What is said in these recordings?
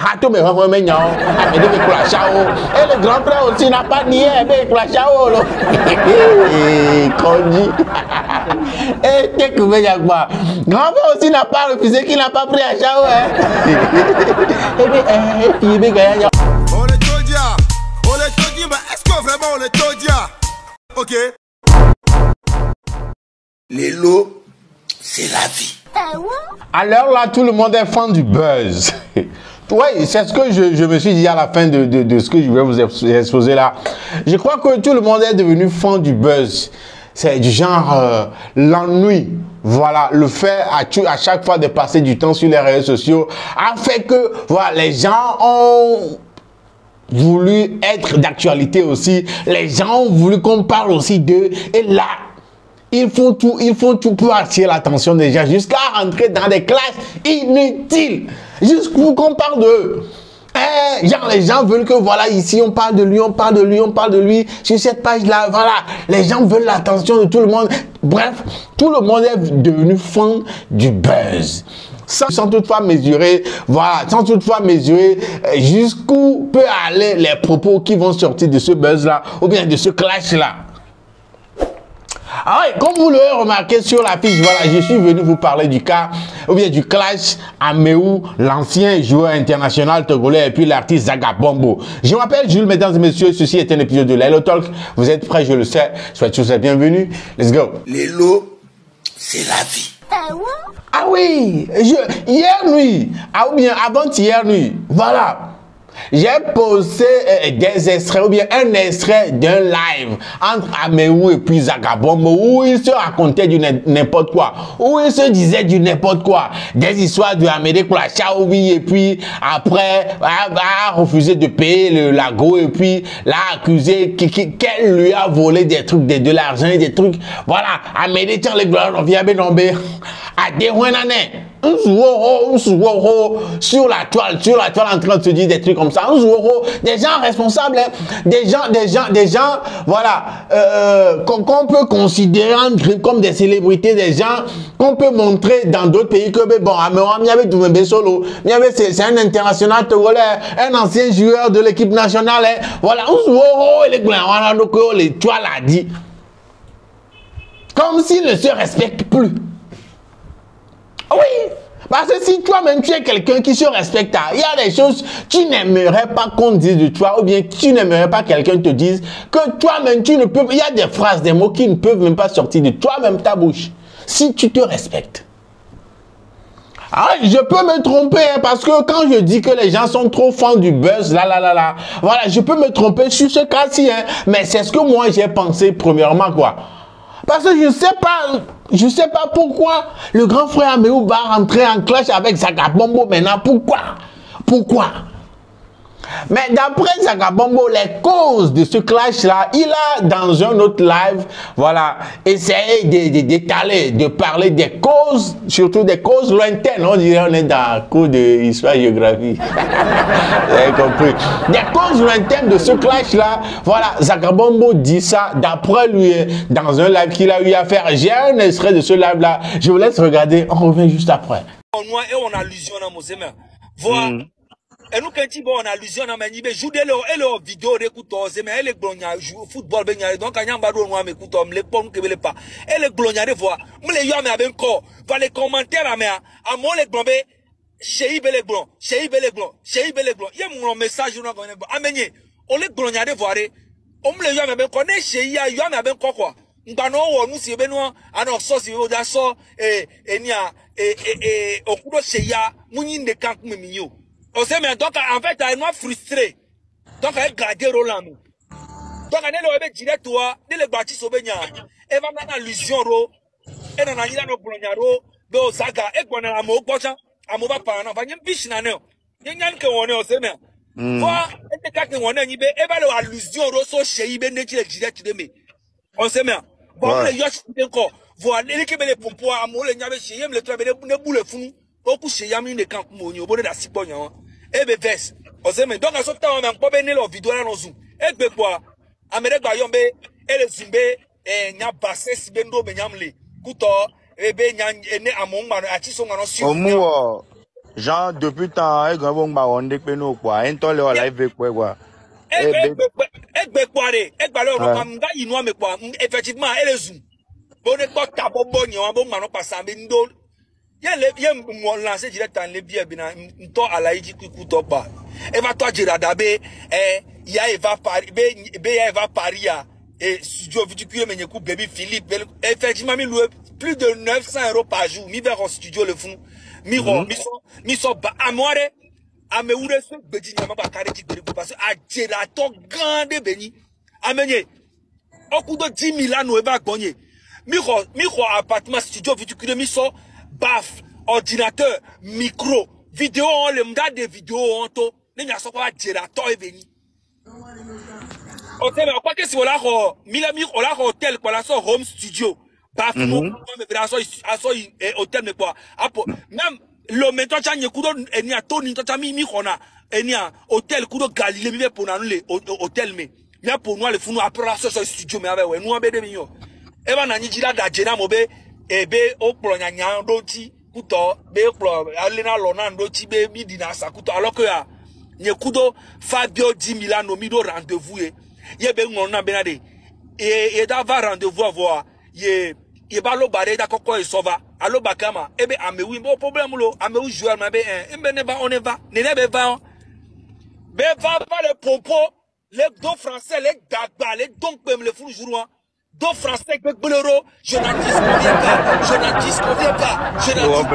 Rato me va me nyao. Amede me klachao. Et le grand frère aussi n'a pas nié me klachao lo. Konji. Et t'es que me yagba. Grand frère aussi n'a pas refusé qu'il n'a pas pris à chao Et puis me gaya. On est Todia. On est Todia, mais est-ce que vraiment on est Todia? Ok. Les lots, c'est la vie. Alors là, tout le monde est fan du buzz. Oui, c'est ce que je me suis dit à la fin de ce que je vais vous exposer là. Je crois que tout le monde est devenu fan du buzz. C'est du genre l'ennui. Voilà, le fait à chaque fois de passer du temps sur les réseaux sociaux a fait que voilà, les gens ont voulu être d'actualité aussi. Les gens ont voulu qu'on parle aussi d'eux. Et là, il faut tout pour attirer l'attention des gens jusqu'à rentrer dans des classes inutiles. Juste pour qu'on parle d'eux. Genre les gens veulent que voilà ici on parle de lui, on parle de lui, on parle de lui sur cette page là, voilà, les gens veulent l'attention de tout le monde. Bref, tout le monde est devenu fan du buzz. Sans toutefois mesurer, voilà, sans toutefois mesurer jusqu'où peut aller les propos qui vont sortir de ce buzz là ou bien de ce clash là. Ah oui, comme vous l'avez remarqué sur la fiche, voilà, je suis venu vous parler du cas, ou bien du clash Améou, l'ancien joueur international togolais et puis l'artiste Zaga Bombo. Je m'appelle Jules, mesdames et messieurs, ceci est un épisode de Lelo Talk. Vous êtes prêts, je le sais, soyez tous les bienvenus. Let's go. Les lots, c'est la vie. Ah oui, hier nuit, ou bien avant-hier nuit, voilà. J'ai posté des extraits ou bien un extrait d'un live entre Améou et puis Zaga Bombo où il se racontait du n'importe quoi, où il se disait du n'importe quoi, des histoires de Amédée Koulachaoui et puis après a refusé de payer le lago et puis l'a accusé qu'elle lui a volé des trucs, de l'argent et des trucs. Voilà, Amédée tient les gloires, on vient bénomber à des sur la toile en train de se dire des trucs comme ça, des gens responsables, hein, des gens, voilà, qu'on peut considérer comme des célébrités, des gens qu'on peut montrer dans d'autres pays que, bon, c'est un international togolais, un ancien joueur de l'équipe nationale, hein, voilà, les toiles a dit, comme s'il ne se respecte plus. Oui, parce que si toi-même tu es quelqu'un qui se respecte, il y a des choses tu n'aimerais pas qu'on dise de toi ou bien tu n'aimerais pas quelqu'un te dise que toi-même tu ne peux. Il y a des phrases, des mots qui ne peuvent même pas sortir de toi-même ta bouche si tu te respectes. Ah, je peux me tromper hein, parce que quand je dis que les gens sont trop fans du buzz, voilà, je peux me tromper sur ce cas-ci, hein, mais c'est ce que moi j'ai pensé premièrement quoi. Parce que je sais pas pourquoi le grand frère Améou va rentrer en clash avec Zaga Bombo maintenant. Pourquoi? Mais d'après Zaga Bombo, les causes de ce clash-là, il a dans un autre live, voilà, essayé d'étaler, de parler des causes, surtout des causes lointaines. On dirait on est dans le cours d'histoire-géographie. Vous avez compris. Des causes lointaines de ce clash-là, voilà, Zaga Bombo dit ça d'après lui, dans un live qu'il a eu à faire. J'ai un extrait de ce live-là, je vous laisse regarder, on revient juste après. On a allusion à Mosema. Voilà. Et nous, quand on a allusion à Manibe, joue des vidéos de couteaux, mais elle est glogna, joue football, donc, quand on a mes couteaux, les pommes que les pas. Elle est glogna de voix. Moi, les yams avec corps. Dans les commentaires, à moi, les globes, chez Ibele Blon, chez Ibele Blon, chez Ibele Blon. Il y a mon message, on a amené. On les glogna de voir. On me les yams avec corps, chez yam avec quoi. Mbano, nous, si benoît, à nos sauces, il y a ça, au coup de chez ya, mounine de camp, mignon. On sait, mais donc, en fait, elle est frustrée. Donc, elle garde Roland. Donc, elle est direct, toi, dès le bâtisse au Benya. Elle va dans l'illusion, elle en a dit dans le Bolonyaro, de Zaga, et qu'on a la mot, Bocha, à Mova Pana, va y a un biche nanel. Il y a un que on est au Sénat. Voilà, elle est quand on est, elle va l'illusion, so chez Iben, direct de me. On sait, mais, bon, les yachts, encore. Voilà, l'équipe des pompes, à Molé, n'y avait chez Yem, le travail de boule fou. Beaucoup chez Yamin de camp, mon au bonnet d'Assiponia. Et be vest. On sait, mais donc, à ce temps, on a pas béni leur vidéo là, dans Zoom. Et be quoi? Amérique Bayombe, et le Zimbe, et n'y a bassé si bendo, mais n'y a m'lé. Couteau, et be n'y a né à mon man, à qui sont en sur. Genre, depuis tant, un grand bon baron de péno, quoi. Un temps, le live, quoi. Effectivement, elle est zoom. Bon, on est pas bon, bon, non, pas ça, mais nous, il y a mon lancé direct en les biens, toi, à la idée, couteau pas. Et va toi, Giradabé, il y a Eva Paris, Eva Paris, et studio, tu cuis, mais coup, baby Philippe, effectivement, il loue plus de 900 € par jour, mi vers au studio, le fond, mi sont, à moi, à me ouvrir ce béni, n'a pas carré, parce que à Girato, grande béni, amené, au coup de 10 000 ans, nous, va gagner. Micro appartement studio viticule miso baf ordinateur micro vidéo on le mda de vidéo on to ne nya so kwa gérateur e veni o te me kwa ke si ola ko milami ola hotel kwa la so home studio baf no me bra so hotel me kwa apo même le mento cha nyekudo eni atoni to cha mi kona eni hotel kudo Galilée mi pour na le hotel me ya pour nous le funu après la so studio me ave we nu be de mi yo eba na nyijira da jena mobe ebe okplo nyanya ndochi kuto be okplo alena lona ndochi be midi na sakuto alors que ya nyekudo Fabio 10 Milano mido rendez-vous ye be ngona benade e da va rendez-vous avoir ye ba lo bare da kokko e sova alo bakama ebe amewi bo problème lo amewi joueur ma be embe ne ba on ne va ne be va le propos les deux français les dagba les donc même les fou joueur deux français que blero je n'en disconviens pas je n'en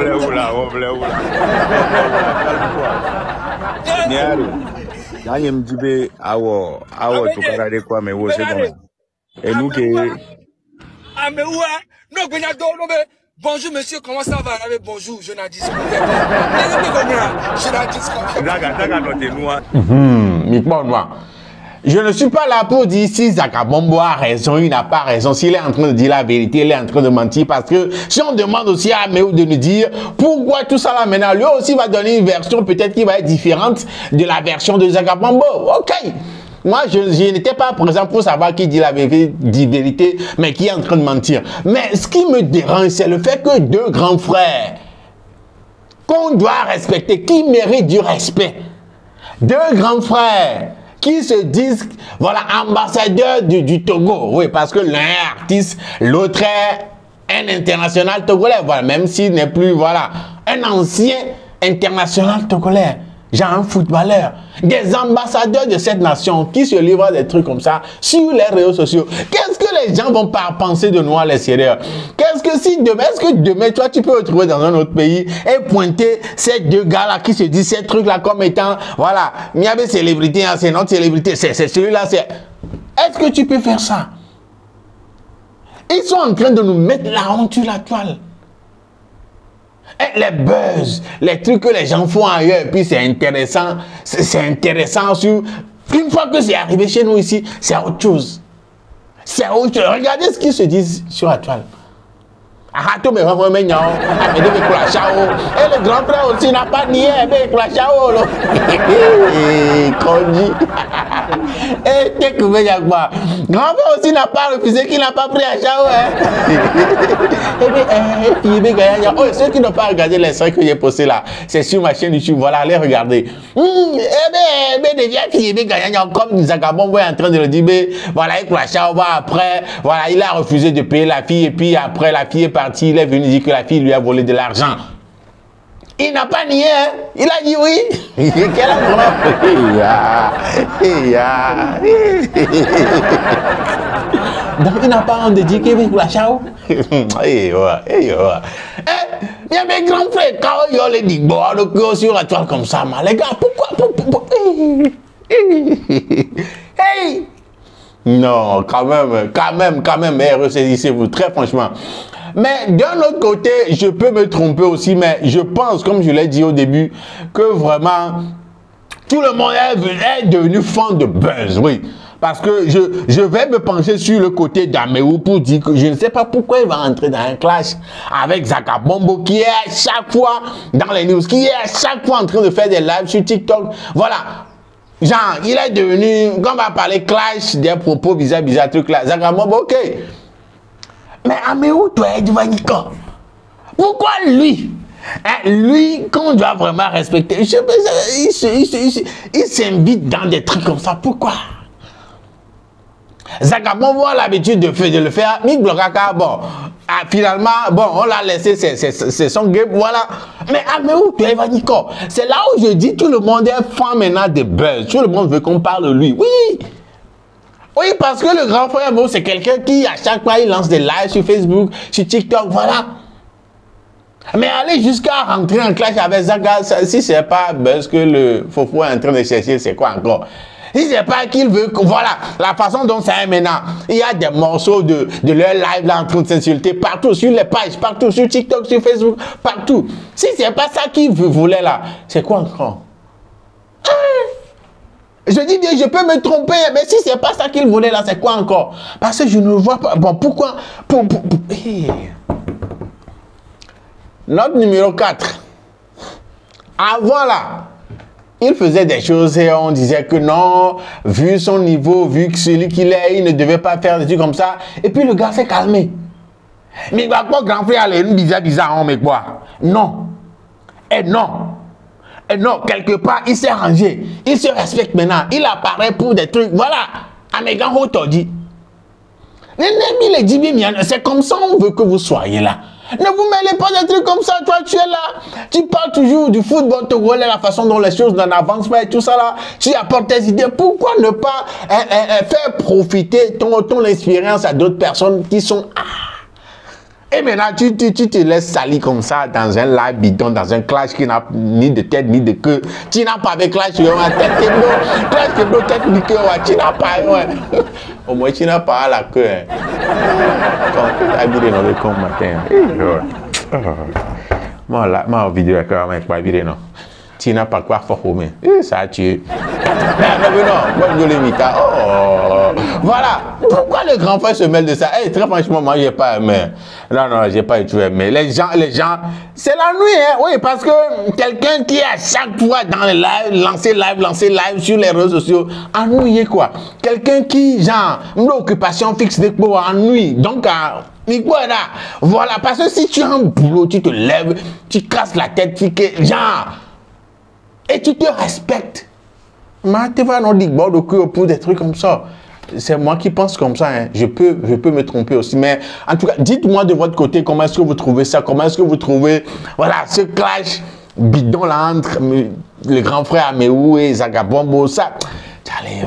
Daniel Mjibe awo tukara de kwa me wo se don. Et nous que amewa no gbenya do no be bonjour monsieur comment ça va bonjour je n'en disconviens pas je n'en disconviens pas. Je ne suis pas là pour dire si Zakabombo a raison, il n'a pas raison, s'il est en train de dire la vérité, il est en train de mentir, parce que si on demande aussi à Améou de nous dire pourquoi tout ça là maintenant, lui aussi va donner une version peut-être qui va être différente de la version de Zakabombo. Ok, moi je n'étais pas présent pour savoir qui dit la vérité, mais qui est en train de mentir. Mais ce qui me dérange, c'est le fait que deux grands frères qu'on doit respecter, qui méritent du respect, deux grands frères qui se disent, voilà, ambassadeurs du Togo. Oui, parce que l'un est artiste, l'autre est un international togolais. Voilà, même s'il n'est plus, voilà, un ancien international togolais. Genre un footballeur. Des ambassadeurs de cette nation qui se livrent à des trucs comme ça sur les réseaux sociaux. Qu'est-ce que les gens vont pas penser de nous à l'extérieur? Qu'est-ce que si demain, est-ce que demain, toi, tu peux retrouver dans un autre pays et pointer ces deux gars-là qui se disent ces trucs-là comme étant, voilà, Miabe célébrité, hein, c'est notre célébrité, c'est celui-là, c'est... Est-ce que tu peux faire ça? Ils sont en train de nous mettre la honte sur la toile. Et les buzz, les trucs que les gens font ailleurs, et puis c'est intéressant sur... Une fois que c'est arrivé chez nous ici, c'est autre chose. C'est autre chose. Regardez ce qu'ils se disent sur la toile. Et le grand frère aussi n'a pas nié, mais grand frère aussi n'a pas refusé, qu'il n'a pas pris à Chao. Ceux qui n'ont pas regardé les 5 que j'ai postés là, c'est sur ma chaîne YouTube, voilà, allez regarder. Comme Zakabombo est en train de le dire, voilà, après, voilà, il a refusé de payer la fille, et puis après, la fille est partie, il est venu dire que la fille lui a volé de l'argent. Il n'a pas nié, hein? Il a dit oui. Quel donc il n'a pas honte de dire qu'il veut la chao. Bien mes grands frères, quand il y a les digbois sur la toile comme ça, les gars, pourquoi hey. Non, quand même, ressaisissez-vous, très franchement. Mais d'un autre côté, je peux me tromper aussi, mais je pense, comme je l'ai dit au début, que vraiment, tout le monde est devenu fan de buzz, oui. Parce que je vais me pencher sur le côté d'Améou pour dire que je ne sais pas pourquoi il va entrer dans un clash avec Zakabombo qui est à chaque fois dans les news, qui est à chaque fois en train de faire des lives sur TikTok. Voilà. Genre, il est devenu, quand on va parler clash, des propos bizarres, trucs là. Zakabombo, ok. Mais Améou, toi, Edvanika, pourquoi lui, Lui, qu'on doit vraiment respecter, il s'invite dans des trucs comme ça. Pourquoi? Zagabon a l'habitude de le faire. Nick Blokaka, bon, finalement, bon, on l'a laissé, c'est son game, voilà. Mais où tu es, Nico? C'est là où je dis, tout le monde est fan maintenant de buzz. Tout le monde veut qu'on parle de lui. Oui. Oui, parce que le grand frère, bon, c'est quelqu'un qui, à chaque fois, il lance des lives sur Facebook, sur TikTok, voilà. Mais aller jusqu'à rentrer en clash avec Zaga, si c'est pas buzz que le Fofo est en train de chercher, c'est quoi encore? Si c'est pas qu'il veut, voilà, la façon dont ça est maintenant, il y a des morceaux de leur live là en train de s'insulter partout, sur les pages, partout, sur TikTok, sur Facebook, partout. Si c'est pas ça qu'il voulait là, c'est quoi encore? Je dis bien, je peux me tromper, mais si c'est pas ça qu'il voulait là, c'est quoi encore? Parce que je ne vois pas, bon, pourquoi? Note numéro 4. Avant là, il faisait des choses et on disait que non, vu son niveau, vu que celui qu'il est, il ne devait pas faire des trucs comme ça. Et puis le gars s'est calmé. Mais il va pas grand frère aller une bizarre, mais quoi? Non. Et non. Et non, quelque part, il s'est rangé. Il se respecte maintenant. Il apparaît pour des trucs. Voilà. Amégan Hotodi. C'est comme ça on veut que vous soyez là. Ne vous mêlez pas des trucs comme ça, toi tu es là, tu parles toujours du football togolais, la façon dont les choses n'en avancent pas et tout ça là, tu apportes tes idées, pourquoi ne pas faire profiter ton expérience à d'autres personnes qui sont... Et maintenant, tu te laisses salir comme ça dans un live bidon, dans un clash qui n'a ni de tête ni de queue. Tu n'as pas avec clash, clash tête ni queue, tu n'as pas, ouais. Au moins, tu n'as pas la queue. Quand tu as habillé dans le compte matin. Moi, là, ma vidéo est quand même pas habillé, non. Tu n'as pas quoi faire au moins. Ça a tué. Voilà. Pourquoi le grand frère se mêle de ça? Très franchement, moi, j'ai pas aimé. Non, j'ai pas du tout aimé. Les gens, c'est la nuit, hein. Oui, parce que quelqu'un qui est à chaque fois dans les lives, lancer live sur les réseaux sociaux, ennuyé quoi. Quelqu'un qui, genre, une occupation fixe de quoi, ennuyé. Donc, voilà, parce que si tu as un boulot, tu te lèves, tu casses la tête, genre, et tu te respectes. Mais tu vas non dire pour des trucs comme ça. C'est moi qui pense comme ça. Hein. Je peux me tromper aussi. Mais en tout cas, dites-moi de votre côté comment est-ce que vous trouvez ça. Comment est-ce que vous trouvez, voilà, ce clash bidon là entre le grand frère Améou et Zagabombo. Ça, allez,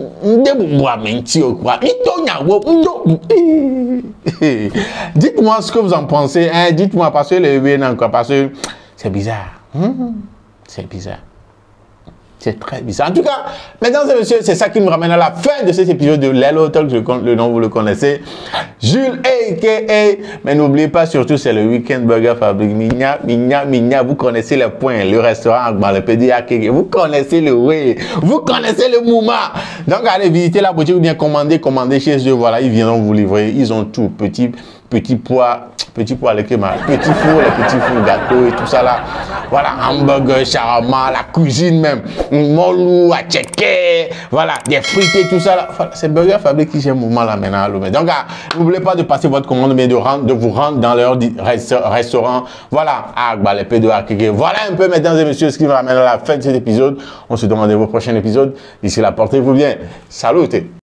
dites-moi ce que vous en pensez. Hein. Dites-moi parce que parce que c'est bizarre. C'est bizarre. C'est très bizarre. En tout cas, mesdames et messieurs, c'est ça qui me ramène à la fin de cet épisode de Lelo Talk. Le nom, vous le connaissez. Jules, a.k.a. Mais n'oubliez pas, surtout, c'est le Weekend Burger Fabrique. Migna. Vous connaissez les points. Le restaurant dans le PDA. Vous connaissez le way. Vous connaissez le Mouma. Donc, allez visiter la boutique ou bien commander chez eux. Voilà, ils viendront vous livrer. Ils ont tout. Petit pois avec les petits fours gâteaux et tout ça là. Voilà, hamburger, shawarma, la cuisine même, molou, atcheke, voilà, des frites et tout ça là. Voilà, c'est Burger Fabrique qui j'aime moment là maintenant. Donc, n'oubliez pas de passer votre commande, mais de vous rendre dans leur restaurant. Voilà, à Agbalépé de Akeke. Voilà un peu, mesdames et messieurs, ce qui me ramène à la fin de cet épisode. On se donne rendez-vous au prochain épisode. D'ici là, portez-vous bien. Salut!